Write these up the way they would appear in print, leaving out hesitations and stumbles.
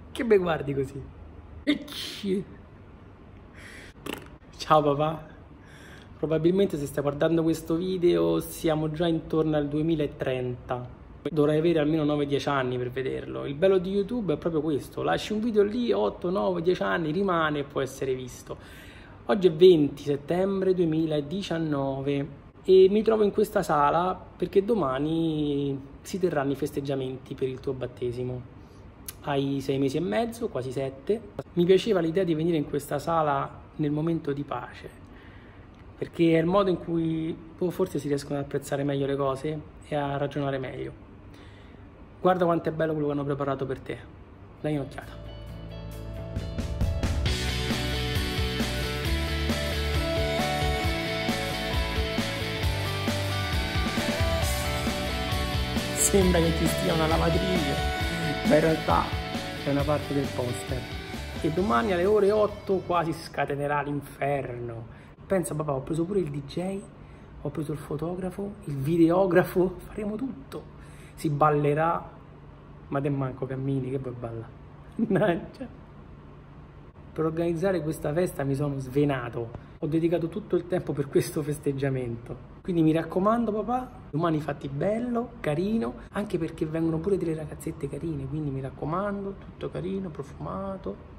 Che me guardi così? Ecci. Ciao papà. Probabilmente se stai guardando questo video siamo già intorno al 2030. Dovrai avere almeno 9-10 anni per vederlo. Il bello di YouTube è proprio questo. Lasci un video lì, 8, 9, 10 anni, rimane e può essere visto. Oggi è 20 settembre 2019 e mi trovo in questa sala perché domani si terranno i festeggiamenti per il tuo battesimo. Hai 6 mesi e mezzo, quasi 7. Mi piaceva l'idea di venire in questa sala nel momento di pace, perché è il modo in cui forse si riescono ad apprezzare meglio le cose e a ragionare meglio. Guarda quanto è bello quello che hanno preparato per te. Dai un'occhiata. Sembra che ti stia una lavatrice, ma in realtà è una parte del poster. E domani alle ore 8 quasi scatenerà l'inferno. Pensa papà, ho preso pure il DJ, ho preso il fotografo, il videografo, faremo tutto. Si ballerà, ma te manco cammini, che vuoi ballare? Mannaggia. Per organizzare questa festa mi sono svenato. Ho dedicato tutto il tempo per questo festeggiamento. Quindi mi raccomando papà, domani fatti bello, carino, anche perché vengono pure delle ragazzette carine, quindi mi raccomando, tutto carino, profumato.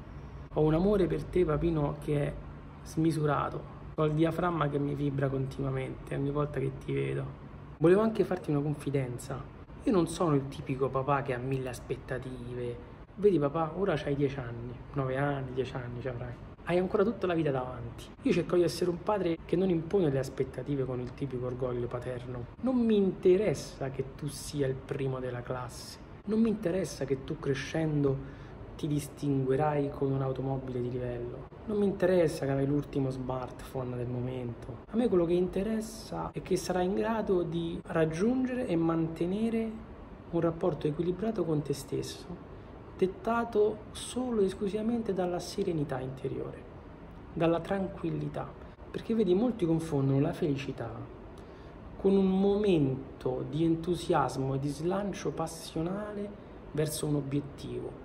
Ho un amore per te papino che è smisurato. Ho il diaframma che mi vibra continuamente ogni volta che ti vedo. Volevo anche farti una confidenza. Io non sono il tipico papà che ha 1000 aspettative. Vedi papà, ora c'hai 10 anni, 9 anni, 10 anni ci avrai. Hai ancora tutta la vita davanti. Io cerco di essere un padre che non impone le aspettative con il tipico orgoglio paterno. Non mi interessa che tu sia il primo della classe. Non mi interessa che tu crescendo ti distinguerai con un'automobile di livello. Non mi interessa che avrai l'ultimo smartphone del momento. A me quello che interessa è che sarai in grado di raggiungere e mantenere un rapporto equilibrato con te stesso, dettato solo e esclusivamente dalla serenità interiore, dalla tranquillità. Perché vedi, molti confondono la felicità con un momento di entusiasmo e di slancio passionale verso un obiettivo.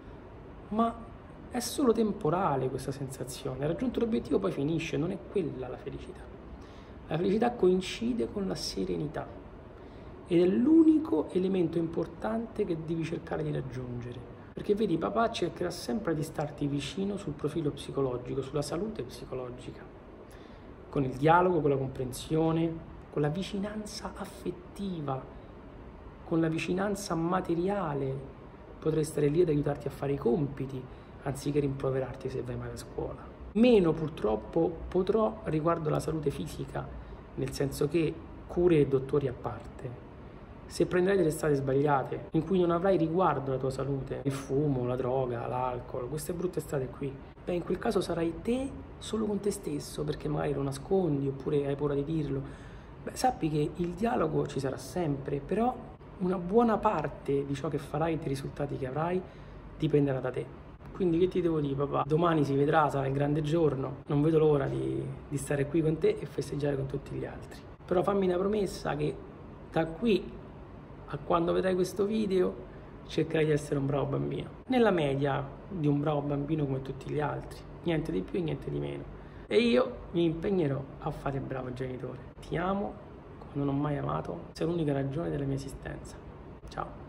Ma è solo temporale questa sensazione. Raggiunto l'obiettivo poi finisce, non è quella la felicità. La felicità coincide con la serenità ed è l'unico elemento importante che devi cercare di raggiungere. Perché vedi, papà cercherà sempre di starti vicino sul profilo psicologico, sulla salute psicologica, con il dialogo, con la comprensione, con la vicinanza affettiva, con la vicinanza materiale. Potrei stare lì ad aiutarti a fare i compiti, anziché rimproverarti se vai male a scuola. Meno purtroppo potrò riguardo la salute fisica, nel senso che cure e dottori a parte. Se prenderai delle strade sbagliate, in cui non avrai riguardo alla tua salute, il fumo, la droga, l'alcol, queste brutte strade qui, beh, in quel caso sarai te solo con te stesso, perché magari lo nascondi oppure hai paura di dirlo. Beh, sappi che il dialogo ci sarà sempre, però una buona parte di ciò che farai e dei risultati che avrai dipenderà da te. Quindi che ti devo dire papà? Domani si vedrà, sarà il grande giorno, non vedo l'ora di stare qui con te e festeggiare con tutti gli altri. Però fammi una promessa che da qui a quando vedrai questo video cercherai di essere un bravo bambino, nella media di un bravo bambino come tutti gli altri, niente di più e niente di meno. E io mi impegnerò a fare il bravo genitore. Ti amo, non ho mai amato, sei l'unica ragione della mia esistenza. Ciao.